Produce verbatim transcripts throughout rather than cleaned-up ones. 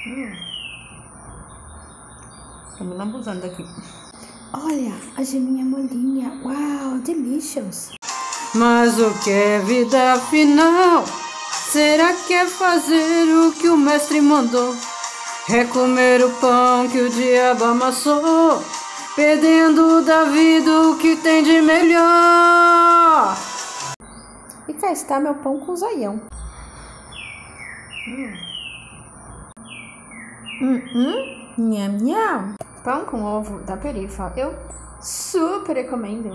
Hum. Tô me lambuzando aqui. Olha, a geminha molinha. Uau, delicious. Mas o que é vida afinal? Será que é fazer o que o mestre mandou? É comer o pão que o diabo amassou, perdendo da vida o que tem de melhor. E cá está meu pão com zoião. Hum. Hum, hum, nham, nham. Pão com ovo da Perifa, eu Super recomendo.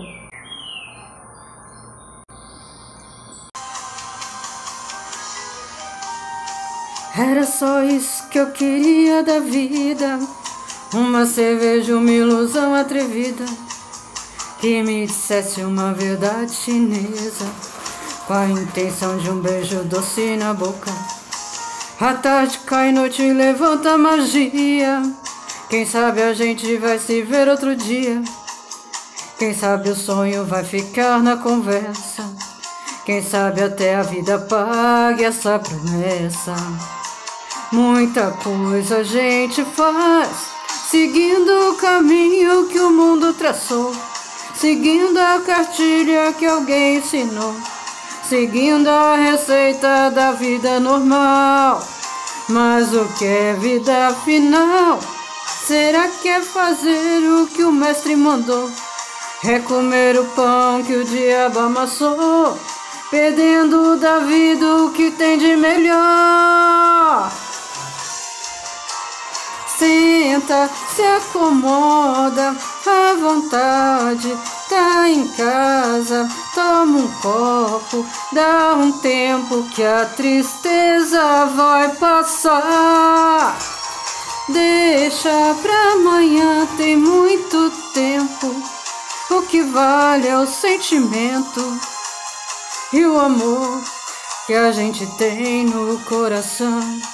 Era só isso que eu queria da vida, uma cerveja, uma ilusão atrevida, que me dissesse uma verdade chinesa, com a intenção de um beijo doce na boca. A tarde cai, noite e levanta a magia. Quem sabe a gente vai se ver outro dia. Quem sabe o sonho vai ficar na conversa. Quem sabe até a vida pague essa promessa. Muita coisa a gente faz, seguindo o caminho que o mundo traçou, seguindo a cartilha que alguém ensinou, seguindo a receita da vida normal. Mas o que é vida afinal? Será que é fazer o que o mestre mandou? É comer o pão que o diabo amassou, perdendo da vida o que tem de melhor. Senta, se acomoda, à vontade, tá em casa, toma um copo, dá um tempo que a tristeza vai passar. Deixa pra amanhã, tem muito tempo, o que vale é o sentimento e o amor que a gente tem no coração.